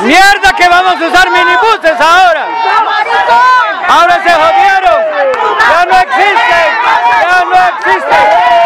¡Mierda que vamos a usar minibuses ahora! ¡Ahora se jodieron! ¡Ya no existen! ¡Ya no existen!